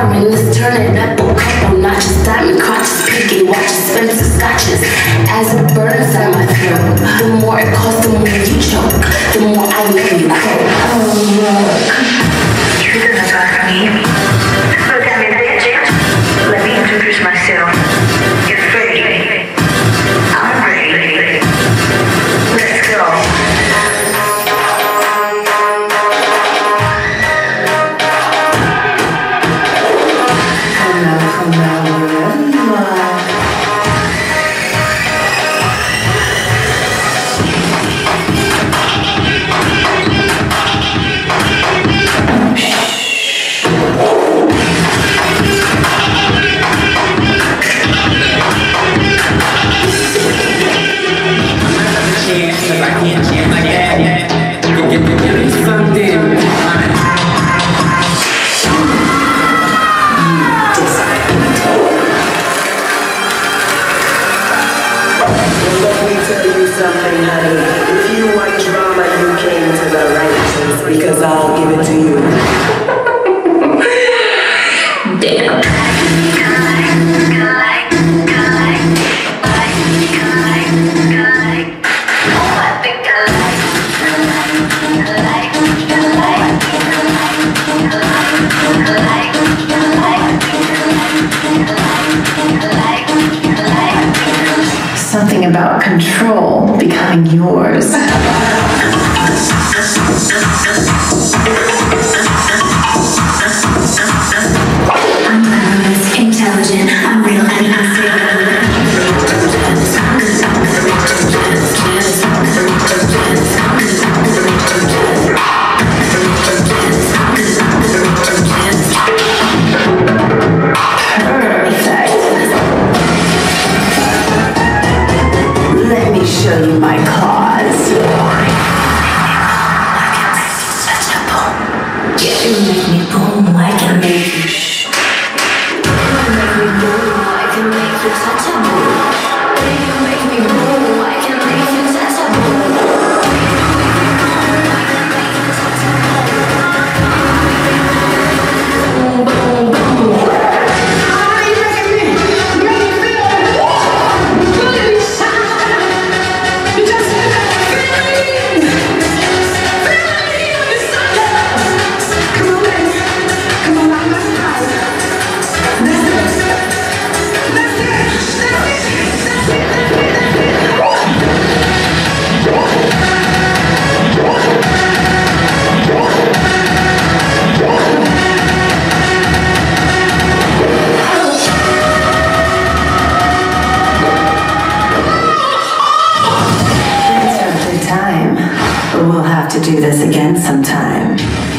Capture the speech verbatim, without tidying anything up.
charming, let's turn it up a couple notches. Diamond crotches, pinky watches, Spencer scotches. As it burns down my throat, the more it costs, the more you choke, the more I love you quote. Oh look, you don't talk to me. Look at me, bitch. Let me introduce myself. You're ready. I'm ready. Let's go. Something, honey. If you want drama, you came to the right place because I'll give it to you. Damn. Something about control becoming yours. I'm nervous, intelligent, I'm real and unstable. Show you my claws. Yeah, you make me boom, I can make you shh. You make me boom, I can make you touchable. You make me boom, I can make you touchable. Boom, boom, boom. How you making me? You make me feel like, look at me shine. You just feel me. Feel me in the sun. Come on, baby. Come on, I'm not tired. That's it. That's it. That's it. That's it. Thanks for a good time, but we'll have to do this again sometime.